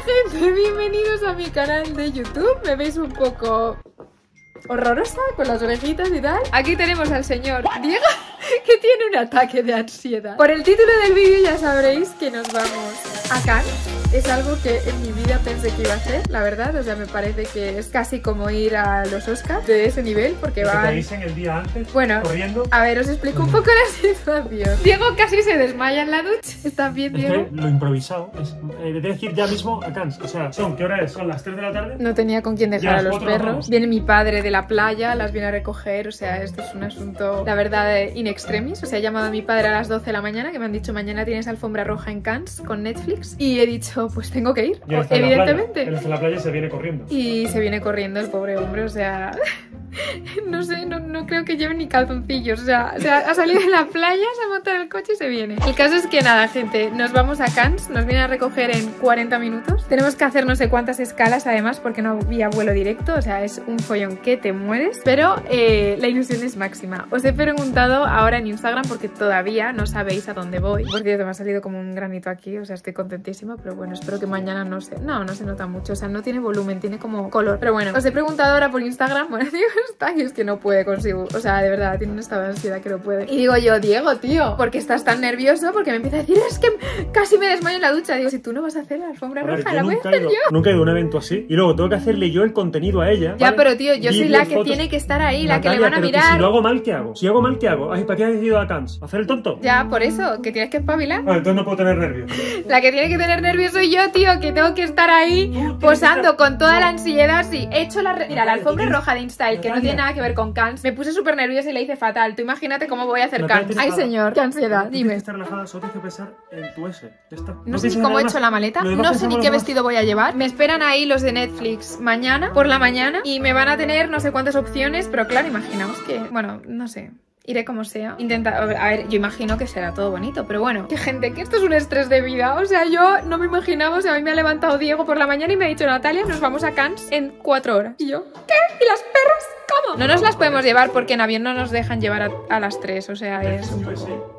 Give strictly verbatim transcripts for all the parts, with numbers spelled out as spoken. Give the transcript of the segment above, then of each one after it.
gente, bienvenidos a mi canal de YouTube. Me veis un poco horrorosa con las orejitas y tal. Aquí tenemos al señor Diego, que tiene un ataque de ansiedad. Por el título del vídeo ya sabréis que nos vamos a Cannes. Es algo que en mi vida pensé que iba a hacer, la verdad. O sea, me parece que es casi como ir a los Oscars de ese nivel, porque van... ¿Te dicen el día antes? Bueno, corriendo. A ver, os explico un poco la situación. Diego casi se desmaya en la ducha. ¿Estás bien, Diego? Es que lo improvisado es... Eh, tienes que ir ya mismo a Cannes. O sea, son, ¿qué hora es? ¿Son las tres de la tarde? No tenía con quién dejar ya, a los perros. Viene mi padre de la playa, las viene a recoger. O sea, esto es un asunto, la verdad, in extremis. O sea, he llamado a mi padre a las doce de la mañana, que me han dicho mañana tienes alfombra roja en Cannes con Netflix. Y he dicho, pues tengo que ir. Ya está evidentemente. Él está en la playa y se viene corriendo. Y se viene corriendo el pobre hombre, o sea... No sé, no, no creo que lleve ni calzoncillos. O sea, o sea, ha salido de la playa, se ha montado en el coche y se viene. El caso es que nada, gente, nos vamos a Cannes. Nos viene a recoger en cuarenta minutos. Tenemos que hacer no sé cuántas escalas además, porque no había vuelo directo. O sea, es un follón que te mueres. Pero eh, la ilusión es máxima. Os he preguntado ahora en Instagram, porque todavía no sabéis a dónde voy. Por cierto, me ha salido como un granito aquí. O sea, estoy contentísima, pero bueno, espero que mañana no se... No, no se nota mucho. O sea, no tiene volumen, tiene como color. Pero bueno, os he preguntado ahora por Instagram. Bueno, digo, está y es que no puede consigo. O sea, de verdad, tiene un estado de ansiedad que no puede. Y digo yo, Diego, tío, ¿por qué estás tan nervioso? Porque me empieza a decir, es que casi me desmayo en la ducha. Digo, si tú no vas a hacer la alfombra roja, ver, la voy a hacer yo. Nunca he ido a un evento así. Y luego tengo que hacerle yo el contenido a ella. Ya, ¿vale? pero tío, yo Vídeos, soy la que fotos. tiene que estar ahí, Natalia, la que le van a pero mirar. Que si lo hago mal, ¿qué hago? Si hago mal, ¿qué hago? Ay, ¿para qué has ido a Cannes? ¿A hacer el tonto? Ya, por eso, que tienes que espabilar. Vale, entonces no puedo tener nervios. La que tiene que tener nervios soy yo, tío, que tengo que estar ahí no, posando con toda no. la ansiedad. Sí, he hecho la... Re... Mira, la alfombra roja de InStyle, que no tiene nada que ver con Cannes. Me puse súper nerviosa y la hice fatal. Tú imagínate cómo voy a hacer Cannes. Ay, señor, qué ansiedad, dime. Tienes que estar relajada, solo tienes que pensar en tu S. Ya está. No, no sé ni cómo he hecho la maleta, no sé ni qué vestido voy a llevar. Me esperan ahí los de Netflix mañana, por la mañana, y me van a tener no sé cuántas opciones, pero claro, imaginamos que... Bueno, no sé... Iré como sea. Intenta... A ver, yo imagino que será todo bonito, pero bueno. Que gente, que esto es un estrés de vida. O sea, yo no me imaginaba... O sea, a mí me ha levantado Diego por la mañana y me ha dicho, Natalia, nos vamos a Cannes en cuatro horas. Y yo, ¿qué? ¿Y las perras? ¿Cómo? No nos las podemos llevar porque en avión no nos dejan llevar a, a las tres. O sea, es un poco...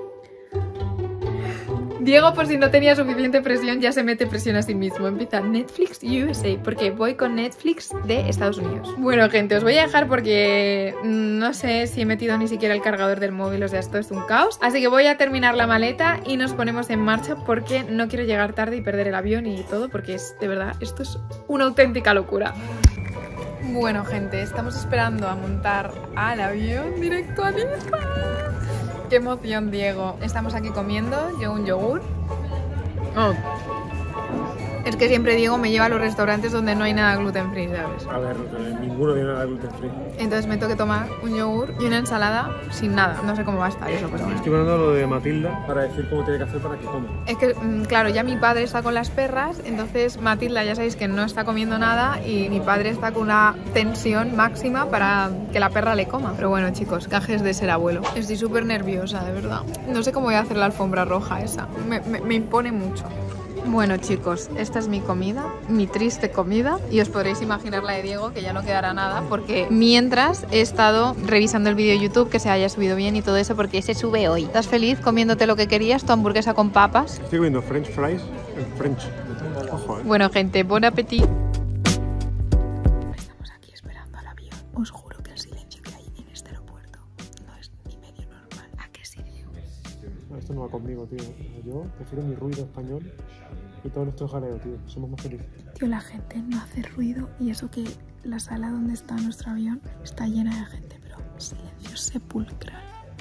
Diego, por si no tenía suficiente presión, ya se mete presión a sí mismo. Empieza Netflix U S A, porque voy con Netflix de Estados Unidos. Bueno, gente, os voy a dejar porque no sé si he metido ni siquiera el cargador del móvil. O sea, esto es un caos. Así que voy a terminar la maleta y nos ponemos en marcha porque no quiero llegar tarde y perder el avión y todo, porque es, de verdad, esto es una auténtica locura. Bueno, gente, estamos esperando a montar al avión directo a Niza. ¡Qué emoción, Diego! Estamos aquí comiendo, yo un yogur. Oh. Es que siempre Diego me lleva a los restaurantes donde no hay nada gluten free, ¿sabes? A ver, ninguno tiene nada gluten free. Entonces me tengo que tomar un yogur y una ensalada sin nada. No sé cómo va a estar eso, pero bueno. Estoy poniendo lo de Matilda para decir cómo tiene que hacer para que coma. Es que, claro, ya mi padre está con las perras, entonces Matilda ya sabéis que no está comiendo nada y mi padre está con una tensión máxima para que la perra le coma. Pero bueno, chicos, gajes de ser abuelo. Estoy súper nerviosa, de verdad. No sé cómo voy a hacer la alfombra roja esa. Me, me, me impone mucho. Bueno, chicos, esta es mi comida, mi triste comida, y os podréis imaginar la de Diego, que ya no quedará nada, porque mientras he estado revisando el vídeo de YouTube, que se haya subido bien y todo eso, porque se sube hoy. ¿Estás feliz comiéndote lo que querías, tu hamburguesa con papas? Estoy comiendo french fries en French. Ojo, ¿eh? Bueno, gente, bon appetit. Estamos aquí esperando al avión. Os juro que el silencio que hay en este aeropuerto no es ni medio normal. ¿A qué sí, Diego? No, esto no va conmigo, tío. Yo prefiero mi ruido español y todo nuestro jaleo, tío. Somos más felices. Tío, la gente no hace ruido y eso que la sala donde está nuestro avión está llena de gente, pero silencio sepulcral.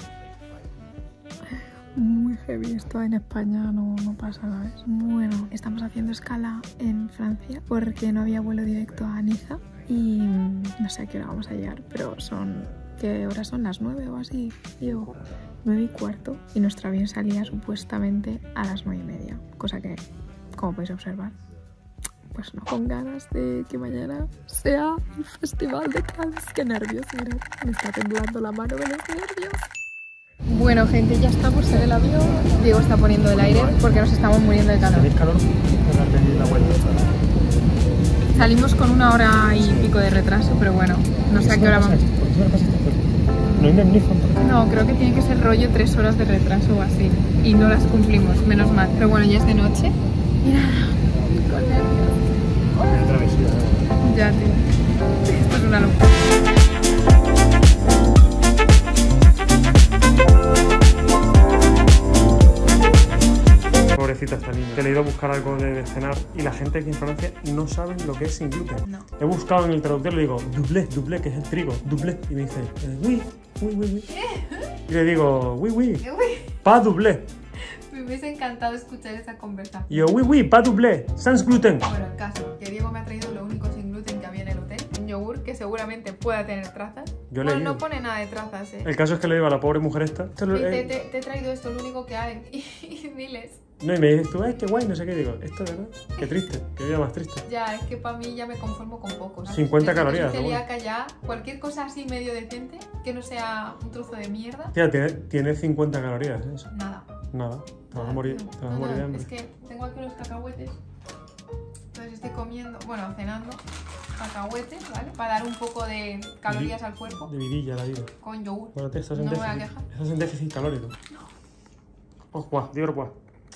Muy heavy, esto en España no, no pasa, ¿sabes? Bueno, estamos haciendo escala en Francia porque no había vuelo directo a Niza y no sé a qué hora vamos a llegar, pero son... ¿Qué horas son? ¿Las nueve o así? Digo, nueve y cuarto y nuestro avión salía supuestamente a las nueve y media, cosa que, como podéis observar, pues no, con ganas de que mañana sea el festival de Cannes. ¡Qué nervios! Mirad, me está temblando la mano de los nervios. Bueno, gente, ya estamos en el avión. Diego está poniendo el aire porque nos estamos muriendo de calor. ¿Tenéis calor? La vuelta. Salimos con una hora y pico de retraso, pero bueno, no sé a qué hora vamos. ¿No indemnizan? No, creo que tiene que ser rollo tres horas de retraso o así. Y no las cumplimos, menos mal. Pero bueno, ya es de noche. Mira, con nervios. buscar algo de, de cenar y la gente aquí en Francia no sabe lo que es sin gluten. No. He buscado en el traductor y le digo, doublé, doublé, que es el trigo, doublé. Y me dice, eh, oui, oui, oui, oui. Y le digo, oui, oui, pas doublé. Me hubiese encantado escuchar esa conversación. Y yo, oui, oui, pas doublé, sans gluten. Bueno, el caso, que Diego me ha traído lo único sin gluten que había en el hotel. Un yogur que seguramente pueda tener trazas. Yo Bueno, leí. no pone nada de trazas, eh. El caso es que le digo a la pobre mujer esta. Esto lo- Dice, eh, te, te he traído esto, lo único que hay. Y, y diles. No, y me dices tú, ay, qué guay, no sé qué. Digo, esto de verdad, qué triste, qué vida más triste. Ya, es que para mí ya me conformo con poco, ¿sabes? cincuenta Desde que calorías, soy ¿no? celíaca ya, cualquier cosa así medio decente, que no sea un trozo de mierda, Tía, tiene, tiene cincuenta calorías, ¿eh? Eso. nada. Nada, te vas a morir, tío. te vas a No, morir de no, hambre. es que tengo aquí unos cacahuetes. Entonces estoy comiendo, bueno, cenando cacahuetes, ¿vale? Para dar un poco de calorías al cuerpo De vidilla la vida. con yogur. Bueno, tía, estás en No me voy a déficit. quejar. Estás en déficit calórico. Oh, guau, digo, guau.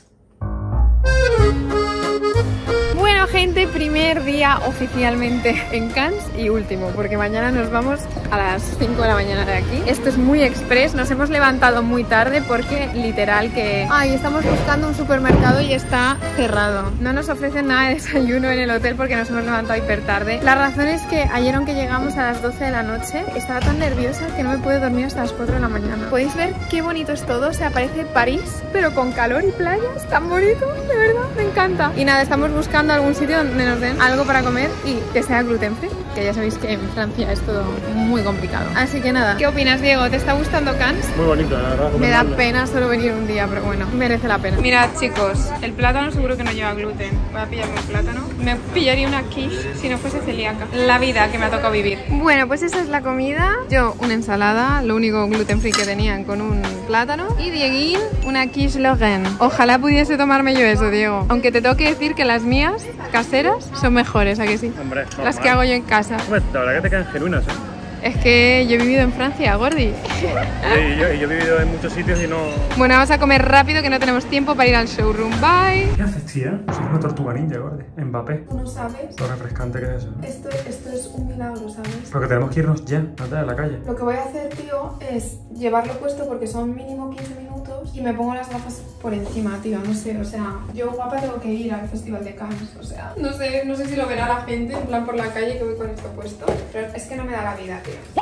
Bueno, gente, primer día oficialmente en Cannes y último, porque mañana nos vamos a las cinco de la mañana de aquí. Esto es muy express, nos hemos levantado muy tarde porque literal que... Ay, estamos buscando un supermercado y está cerrado. No nos ofrecen nada de desayuno en el hotel porque nos hemos levantado hiper tarde. La razón es que ayer, aunque llegamos a las doce de la noche, estaba tan nerviosa que no me pude dormir hasta las cuatro de la mañana. ¿Podéis ver qué bonito es todo? Se aparece París, pero con calor y playas. Tan bonito, de verdad, me encanta. Y nada, estamos buscando algún sitio donde nos den algo para comer y que sea gluten free, que ya sabéis que en Francia es todo muy complicado. Así que nada, ¿qué opinas, Diego? ¿Te está gustando Cannes? Muy bonito, la verdad. Me da recomendable. pena solo venir un día, pero bueno, merece la pena. Mirad, chicos, el plátano seguro que no lleva gluten. Voy a pillarme un plátano. Me pillaría una quiche si no fuese celíaca. La vida que me ha tocado vivir. Bueno, pues esa es la comida. Yo una ensalada, lo único gluten free que tenían, con un plátano. Y Dieguín, una quiche Lorraine. Ojalá pudiese tomarme yo eso, Diego. Aunque te tengo que decir que las mías, caseras, son mejores, ¿a que sí? Hombre, Las que hago yo en casa. Hombre, la verdad que te quedan genuinas, ¿eh? Es que yo he vivido en Francia, Gordi. Y yo, y yo he vivido en muchos sitios y no... Bueno, vamos a comer rápido que no tenemos tiempo para ir al showroom. Bye. ¿Qué haces, tía? Soy una tortuga ninja, gordi. Mbappé. Tú no sabes. Lo refrescante que es eso. Esto, esto es un milagro, ¿sabes? Porque tenemos que irnos ya, antes de la calle. Lo que voy a hacer, tío, es llevarlo puesto porque son mínimo quince minutos y me pongo las gafas por encima, tío. No sé, o sea, yo guapa tengo que ir al Festival de Cannes, o sea, no sé, no sé si lo verá la gente en plan por la calle que voy con esto puesto, pero es que no me da la vida, tío.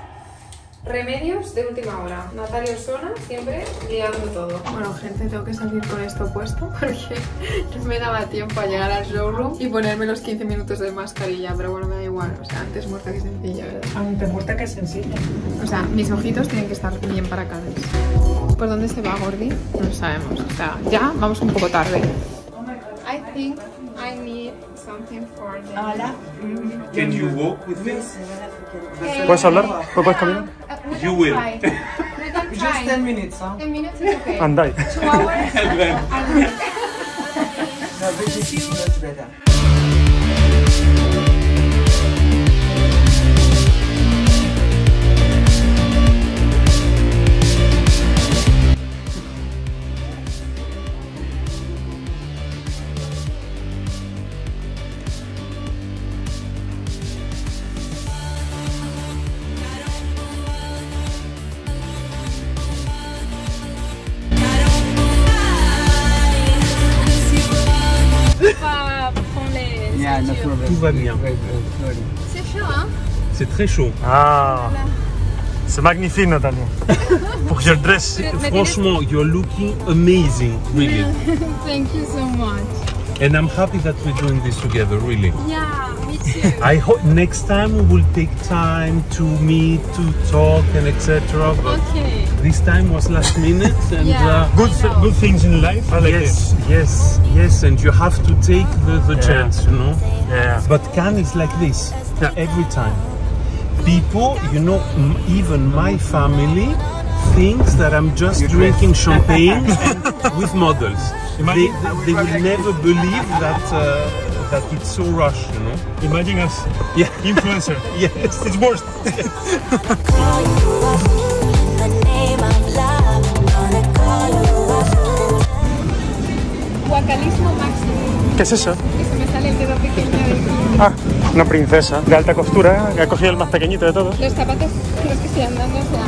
Remedios de última hora. Natalia Osona siempre liando todo. Bueno, gente, tengo que salir con esto puesto porque no me daba tiempo a llegar al showroom y ponerme los quince minutos de mascarilla, pero bueno, me da igual. O sea, antes muerta que sencilla, ¿verdad? Antes muerta que sencilla. O sea, mis ojitos tienen que estar bien para Cannes. ¿Por dónde se va, Gordi? No lo sabemos. O sea, ya vamos un poco tarde. I think I need something for the... Hola. Can you walk with me? ¿Puedes hablar? ¿Puedes caminar? You will. We can Just try. ten minutes, huh? ten minutes is okay. Andáis. Two hours. No, this is much better. Pas prendre les Yeah, no ceintures. problem. Tout va bien. Very good, sorry. C'est chaud, hein? C'est très chaud. Ah, c'est magnifique, Natalia. Pour your dress. Mais tienes- Franchement, you're looking amazing, really. Thank you so much. And I'm happy that we're doing this together, really. Yeah, me too. I hope next time we will take time to meet, to talk, and et cetera. But Okay. this time was last minute, and Yeah. uh, Good, I know. good things in life. I like yes, yes, yes, and you have to take the, the Yeah. chance, you know. it. Yeah. But Cannes is like this every time. People, you know, m- even my family thinks that I'm just drinking champagne and with models. They, Imagine- they, they will never believe that uh, that it's so rushed, you know. Imagine us. Yeah. Influencer. Yes. It's worse. Call you up in the name of love. Gonna call you up. Guacalismo máximo. ¿Qué es eso? Que se me sale el dedo pequeño del pie. Ah, una princesa de alta costura que ha cogido el más pequeñito de todos. Los zapatos los que estoy andando, o sea...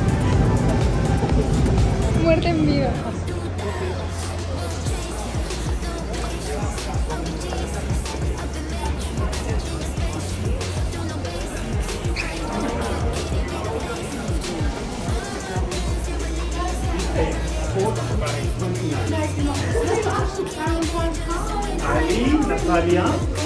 Muerte en vida. Ali, Natalia.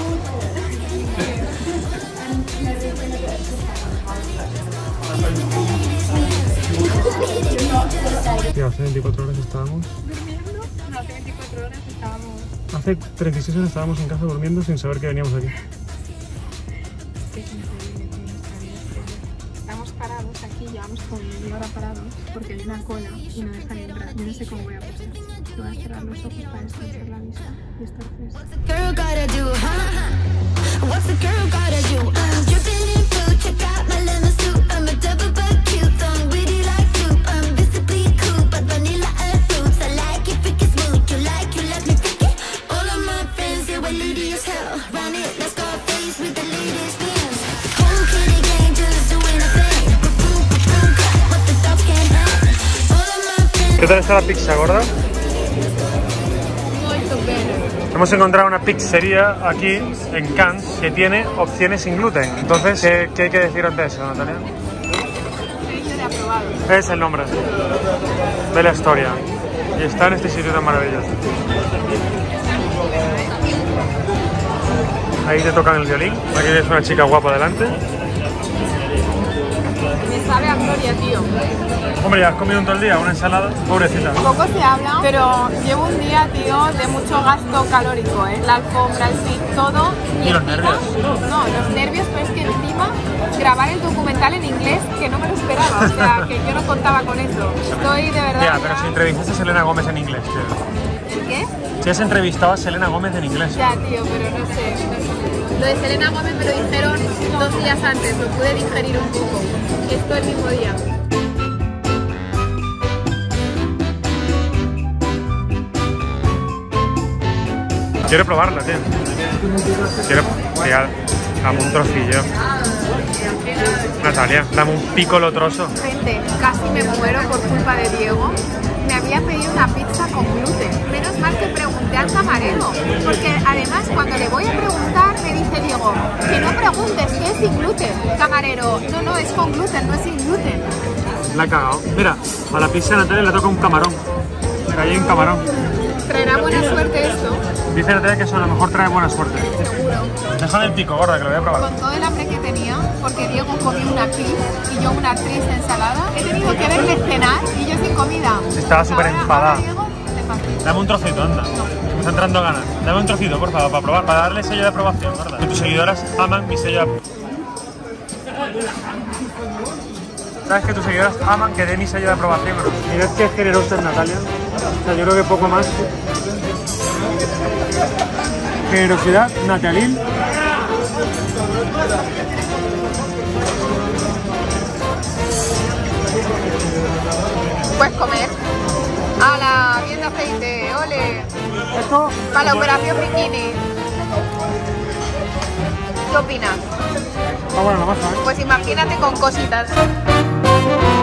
Tío, hace veinticuatro horas estábamos. ¿Durmiendo? No, hace veinticuatro horas estábamos. Hace treinta y seis horas estábamos en casa durmiendo sin saber que veníamos aquí. Es increíble, tío, nuestra vida es increíble. Estamos parados aquí, llevamos como media hora parados porque hay una cola y no dejan entrar. Yo no sé cómo voy a pasar. Voy a cerrar los ojos para descansar la vista y estar fresca. Girl gotta do, huh? What's a girl gotta do? I'm dripping in food, check out my lemon soup. I'm a double but cute, I'm witty like soup. I'm visibly cool, but vanilla and fruits. I like it freaky smooth, you like, you let me freaky. All of my friends, they were litty as hell. Run it, let's go face with the latest dance. Home kitty gang, just doing a thing. Boom, boom, boom, cut what the dogs can't have. All of my friends. ¿Qué tal está la pizza, gorda? Hemos encontrado una pizzería aquí en Cannes que tiene opciones sin gluten. Entonces, ¿qué, qué hay que decir ante eso, Natalia? Es el nombre de la historia. Y está en este sitio tan maravilloso. Ahí te tocan el violín. Aquí tienes una chica guapa delante. Me sabe a gloria, tío. Hombre, ya has comido en todo el día una ensalada. Pobrecita. Poco se habla, pero llevo un día, tío, de mucho gasto calórico, ¿eh? La alfombra, el fit, todo. ¿Y los encima- nervios? No, los nervios, pero es que encima grabar el documental en inglés, que no me lo esperaba, o sea, que yo no contaba con eso. Estoy de verdad... Ya, pero si entrevistaste a Selena Gómez en inglés, tío. ¿Qué? Si has entrevistado a Selena Gómez en inglés. Ya, tío, pero no sé, no sé. Lo de Selena Gómez me lo dijeron dos días antes, lo pude digerir un poco. Esto el mismo día. Quiero probarla, tío. Quiero... Tía, dame un trocillo. Natalia, dame un piccolo trozo. Gente, casi me muero por culpa de Diego. Me había pedido una pizza con gluten. Menos mal que pregunté al camarero. Porque además cuando le voy a preguntar me dice Diego, que no preguntes, que es sin gluten. Camarero, no, no, es con gluten, no es sin gluten. La he cagado. Mira, a la pizza de Natalia le toca un camarón. Mira, ahí hay un camarón. Traerá buena suerte esto, Dice Natalia que eso a lo mejor trae buena suerte. seguro. Déjame el pico, gorda, que lo voy a probar. Con todo el hambre que tenía, porque Diego comió una actriz y yo una actriz ensalada, he tenido que verle cenar y yo sin comida. Estaba súper Ahora- enfadada. ahora Diego, te fascina. Dame un trocito, anda. Me está entrando ganas. Dame un trocito, por favor, para probar, para darle sello de aprobación, gorda. Que tus seguidoras aman mi sello de Sabes que tus seguidoras aman que dé mi sello de aprobación, bro. Mirad qué generosa es Natalia. O sea, yo creo que poco más. Generosidad, Natalil. Puedes comer. ¡Hala! Bien de aceite, ole. Esto. Para la operación bikini. ¿Qué opinas? Está buena la masa, ¿eh? Pues imagínate con cositas.